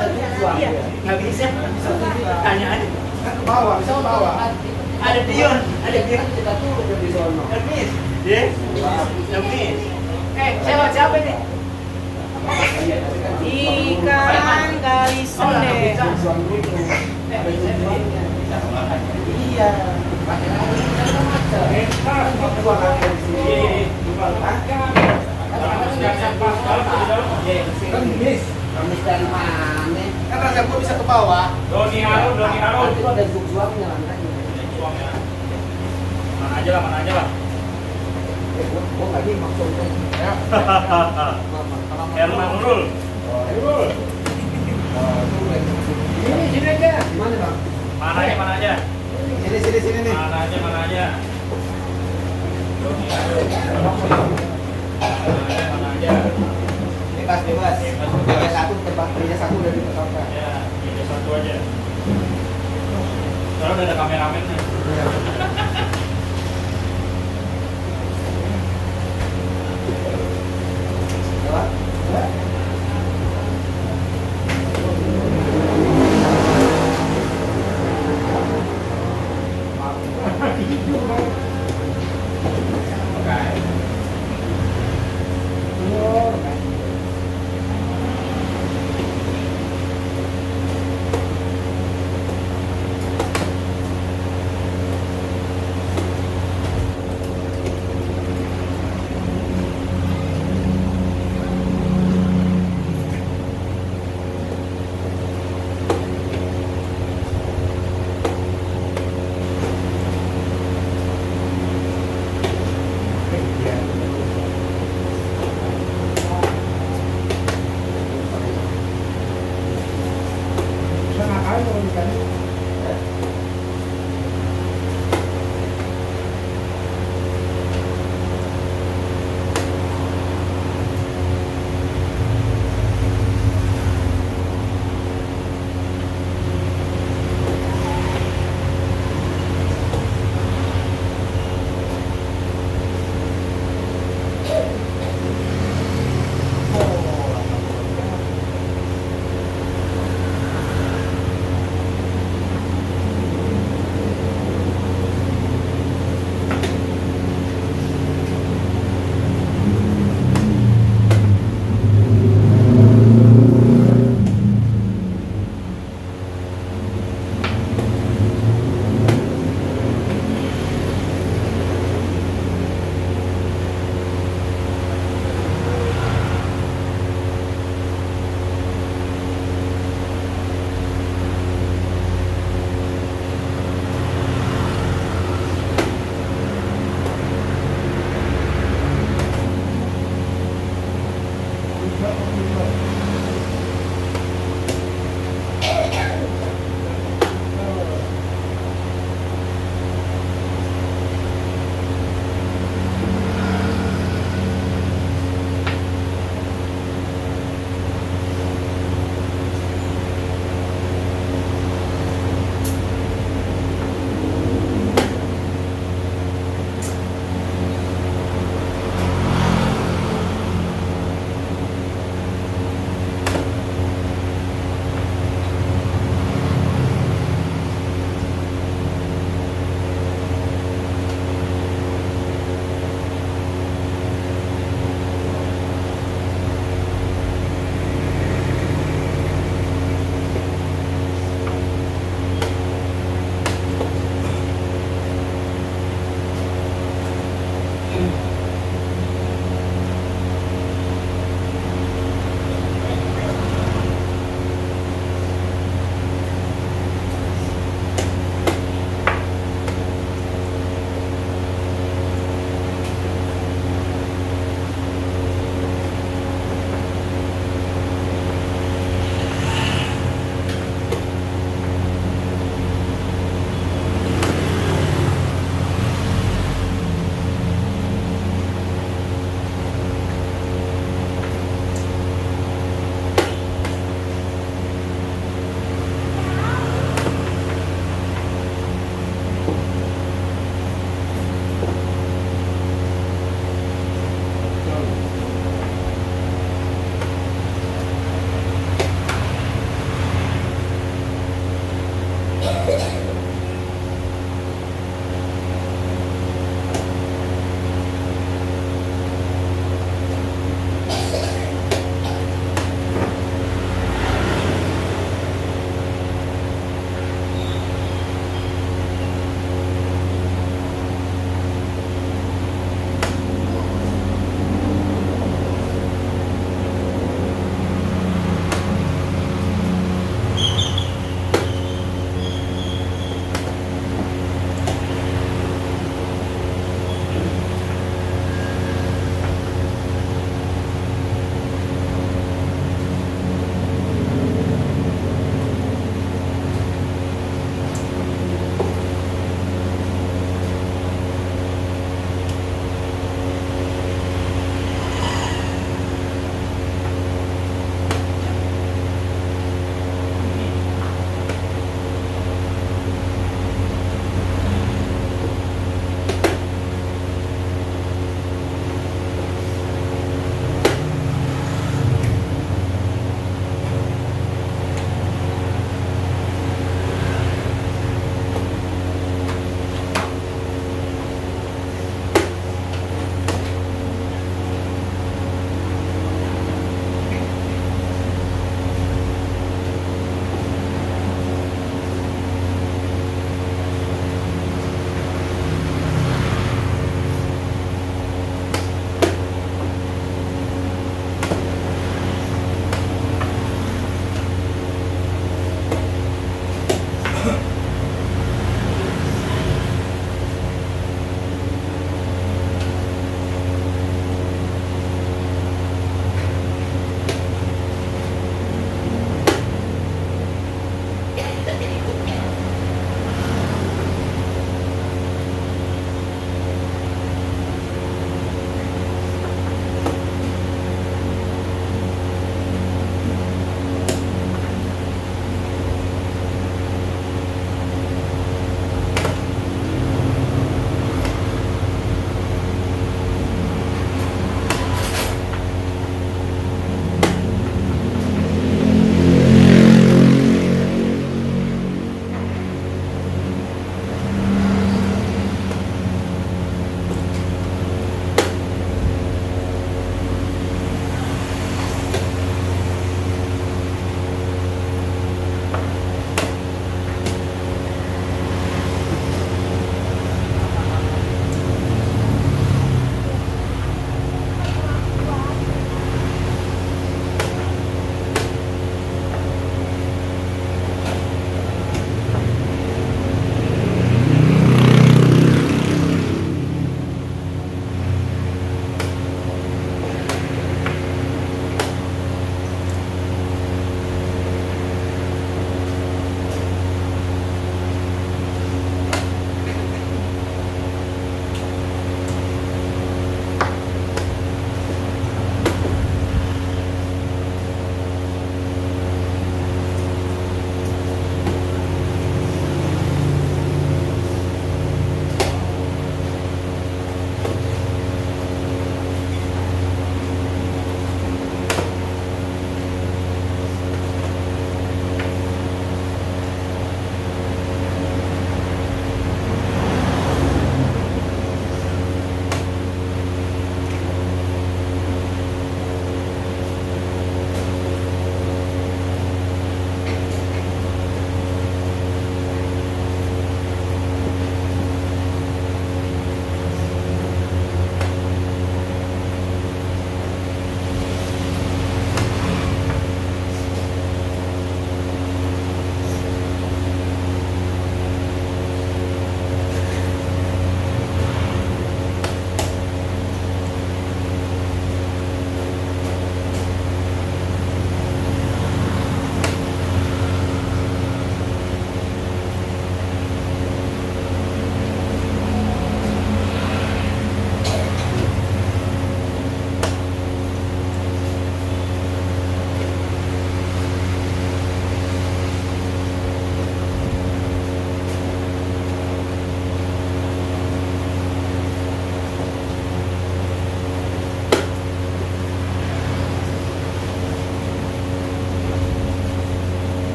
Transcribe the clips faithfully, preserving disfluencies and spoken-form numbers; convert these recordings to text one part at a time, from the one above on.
Iya, nggak bisa. Tanya aja. Kan ke bawah, bisa ke bawah. Ada Dion, ada Dion. Kita turun ke di sono. Hermes, ya? Hermes. Eh, siapa siapa ini? Ikan gali sende. Iya. Kemis. Kemis dari mana? Kan rasa gua bisa ke bawah. Doni Harun, Doni Harun. Itu ada suamnya langkahnya. Mana aja lah, mana aja lah. Eh, gua gua enggak di maksudnya. Ya. Herman Nurul. Nurul. Ini sini aja. Gimana, Bang? Mana aja, mana aja. Sini sini sini nih. Mana aja, mana aja. Doni Harun. Mana aja, mana aja. Bebas bebas. Meja satu tempat meja satu udah ditetapkan. Ya, ini satu aja. Soalnya udah ada kameramennya. Lewat. Lewat.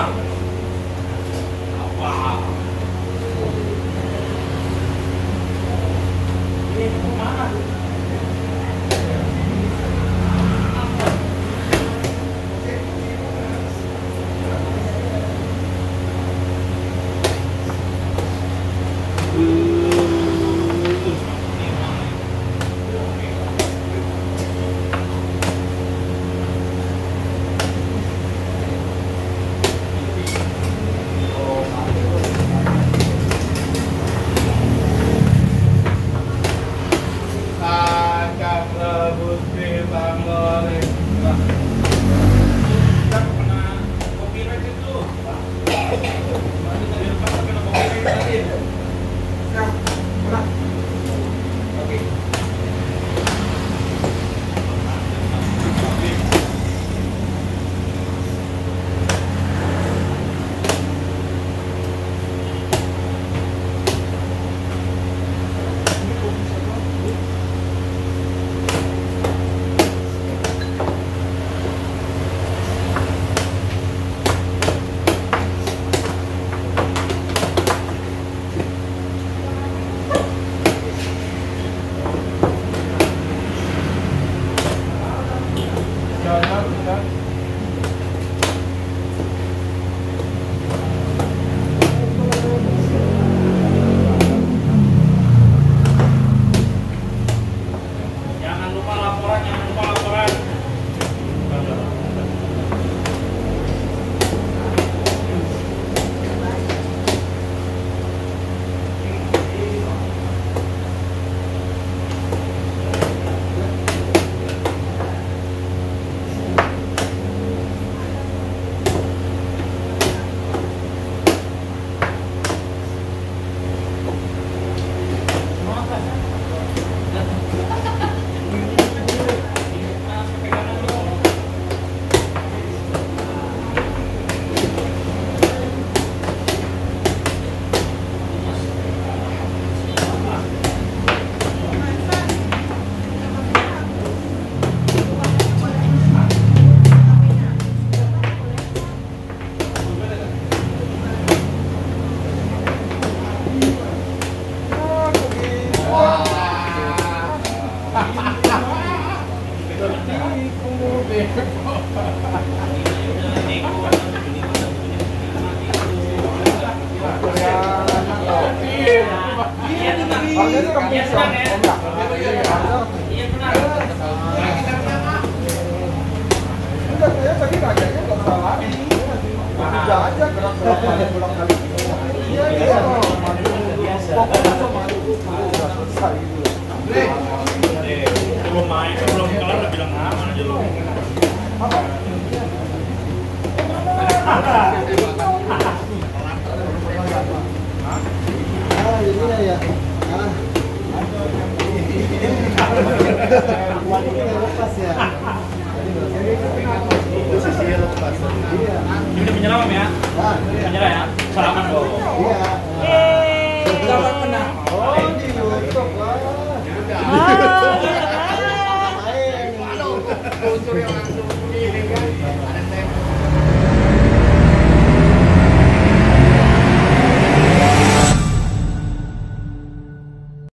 Apa? Ini kemana? Jangan lupa laporan, jangan lupa laporan. Harganya udah bisa, Om ya? Iya benar. Enggak, saya tadi nanyanya nggak usah lari. Kerja aja, gerak gerak balik pulang kali. Iya iya. Pokoknya cuma udah selesai gitu. Belum main, belum kelar udah bilang aman aja lu. Apa? Ah, ini ya. Ah. Kualitasnya lepas ya. Posisinya lepas. Iya. Ini udah menyerah Om ya? Ah, Menyerah ya? Salaman dong. iya. Yeay. Dapat menang. Oh, di YouTube lah. Ah. Main. Unsur yang langsung.